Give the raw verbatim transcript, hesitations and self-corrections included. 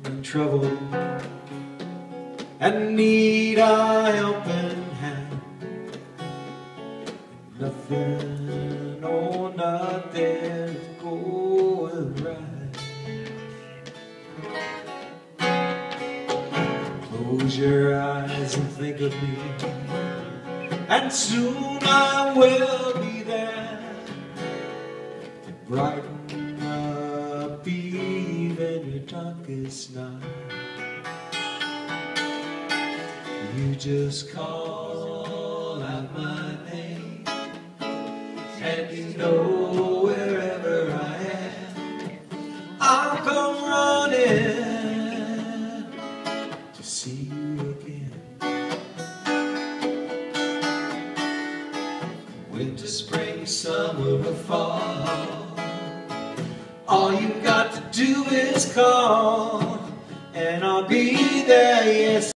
in trouble and need a helping hand. Nothing, oh nothing is going right. Close your eyes and think of me, and soon I will be there to brighten up even your darkest night. You just call out my name, and you know wherever I am, I'll come running to see you again. Winter, spring, summer, or fall, all you got to do is call, and I'll be there, yes.